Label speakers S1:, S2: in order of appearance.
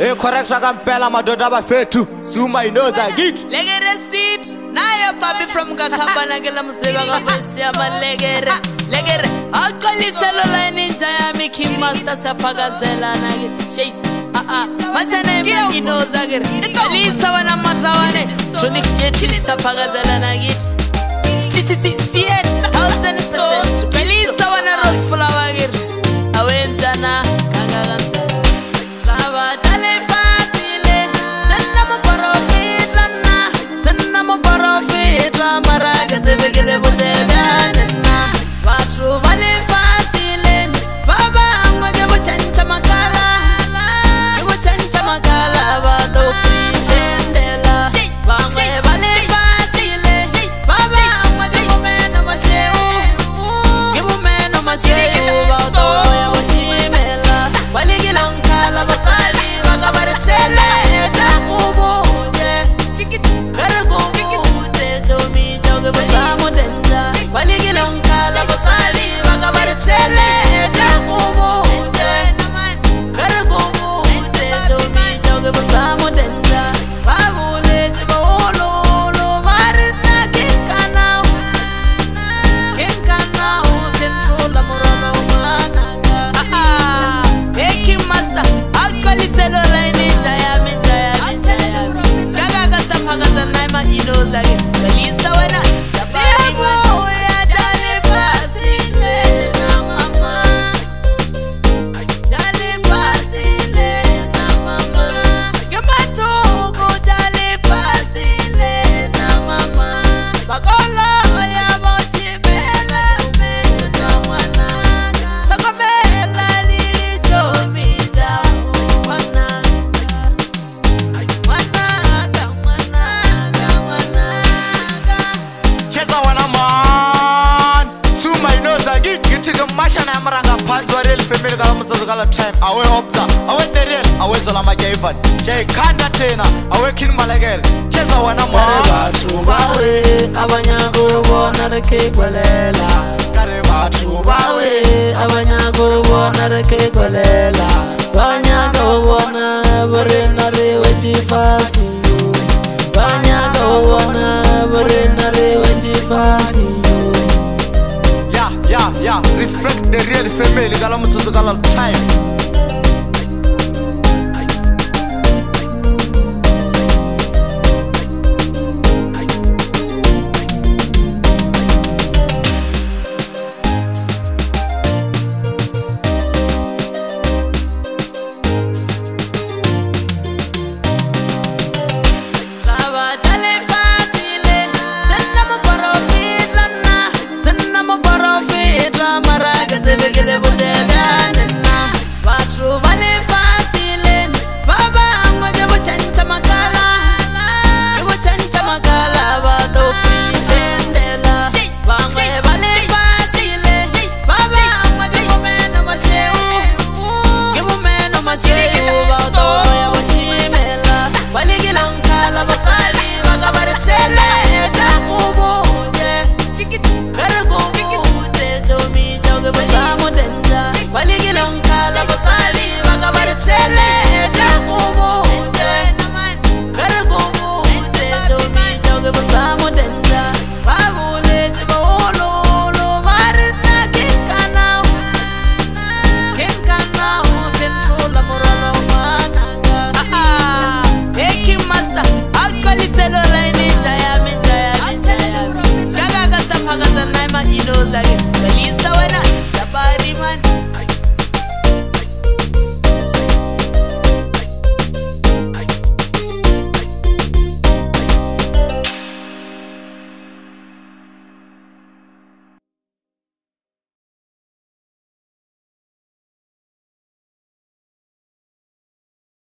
S1: correcta kampela madoda bafethu Zuma inoza kithi
S2: Legere seat naye Fabi from Kakabana gela msiba kafesi abalekere legere akoliselo line ninja ya Mickey Master safakazela nage chase masana inoza gere ikalisa wana matrawane tronic jet safakazela nage CCCN 1000% kalisa wana rose flower gere awentana kangaganta Kaba chale fatile Zanna mo profita Maraga zebegele buteganena Watru vale fatile Baba angwage buchancha makala Buchancha makala Bado kuitendela Bangwe vale fatile Baba angwage bumeno masheu Gibumeno masheu Bado ya wachimela Waligilankala basali Wakabarechele Takubute Karagubute Chomi choge basamu denja Waligilankala basali Wakabarechele Takubute Karagubute Chomi choge basamu denja Babule jibolo Varina kinkanao Kinkanao Tentrola murala umanaga Eki Master Akoliselo line Jaya Kaga gasta fagaza naima inoza Kalisa wana Shabari ya jale fasile na mama Jale fasile na mama Gematuku jale fasile na mama Bagolo ya mochibele Umenyo na mwananga Takobela lilichomita Mwananga
S1: Cheza wana man Zuma inoza kithi Githiga mashana yamaranga phansi wa real family kala msazo kala time Awe Hopsa, awe The Real, awe Zola Magaivan Jay Kanda tena, awe King Malagere Cheza wana man
S2: Bathu bawe abanyago bona rekekwelela
S1: Kare bathu
S2: bawe abanyago bona rekekwelela banyago bona borena rewe chifasiyo banyago bona borena rewe chifasiyo
S1: Yeah, respect The Real family kala msazo kala time
S2: Zebegele buteganena Watru vale fatile Baba angwage buchancha makala Buchancha makala Bado kuitendela Bangwe vale fatile Baba angwage bumeno masheu Gibumeno masheu Bado ya wachimela Waligilankala basali Wakabarechele Takubute Karagubute Chomi choge basamu denja Waligilankala basali Wakabarechele Takubute Karagubute Chomi choge basamu denja Babule jibolo Varina kinkanao Kinkanao Tentrola murala umanaga Eki Master Akoliselo line Jaya Kaga gasta fagaza naima inoza Kalisa wana Shabari man